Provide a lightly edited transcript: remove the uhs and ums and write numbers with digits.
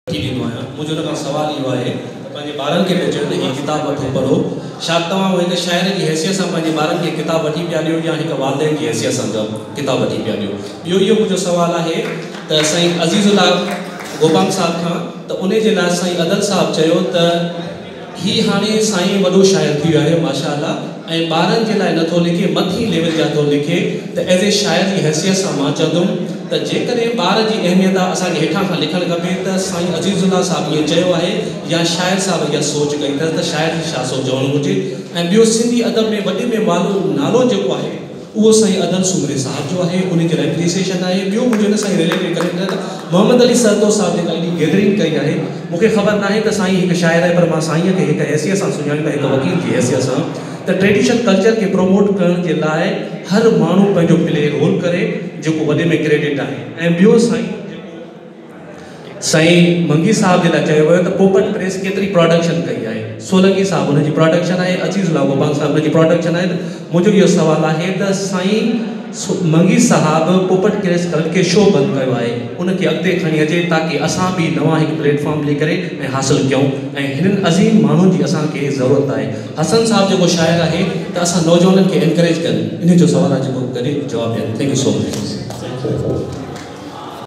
मुझे उन सवाल यो है पंहिंजे ॿारनि खे बि चयो ही किताब वठो पढ़ो छा तव्हां हिक शाइर की हैसियत सां पंहिंजे ॿारनि खे किताब वठी पिया ॾियो या हिक वालिदैन की हैसियत सां किताब वठी पिया ॾियो। ॿियो इहो मुंहिंजो सवाल आहे त साईं अज़ीज़ुल्लाह गोपांग साहब खां त उन जे लाइ साईं अदल साहब चयो त ही हाणे साईं वॾो शाइर थी वियो आहे माशाअल्लाह ऐं ॿारनि जे लाइ नथो लिखे मथी लेवल जा थो लिखे त एज़ ए शाइर जी हैसियत सां मां चवंदुमि त जेकॾहिं ॿार जी अहमियत आहे असांखे हेठां खां लिखणु खपे त साईं अज़ीज़ुल्लाह साहब इएं चयो आहे या शाइर साहब इहा सोच कई अथसि त शाइर जी छा सोच हुअणु घुरिजे। ऐं ॿियो सिंधी अदब में वॾे में नालो जेको आहे उहो साईं अदल सुमरे साहब जो आहे उन जे लाइ एप्रिसिएशन आहे। ॿियो मुंहिंजो हिन सां रिलेटेड करे मोहम्मद अली सरदो साहब जेका एॾी गैदरिंग कई आहे मूंखे ख़बर नाहे त साईं हिकु शाइर आहे पर मां साईं खे हिकु हैसियत सां सुञाणींदो हिकु वकील जी हैसियत सां त ट्रेडिशनल कल्चर खे प्रमोट करण जे लाइ हर माण्हू पंहिंजो प्ले रोल करे जेको वॾे में क्रेडिट आहे। ऐं ॿियो साईं मंगी साहब जे लाइ चयो वियो त पोपट प्रेस केतिरी प्रोडक्शन कई आहे सोलंकी साहब हुनजी प्रोडक्शन आहे अज़ीज़ुल्लाह गोपांग साहब हुनजी प्रोडक्शन आहे। मुंहिंजो इहो सुवाल आहे त साईं मंगी साहब पोपट प्रेस खे शो बंदि कयो आहे उनखे अॻिते खणी अचे ताकी असां बि नवां हिकु प्लेटफॉर्म ॾेई करे ऐं हासिलु कयूं ऐं हिननि अज़ीम माण्हुनि जी असांखे ज़रूरत आहे। हसन साहब जेको शाइर आहे त असां नौजवाननि खे एनकरेज कनि इन जो सुवाल आहे जेको करे जवाबु ॾियनि। Thank you so much.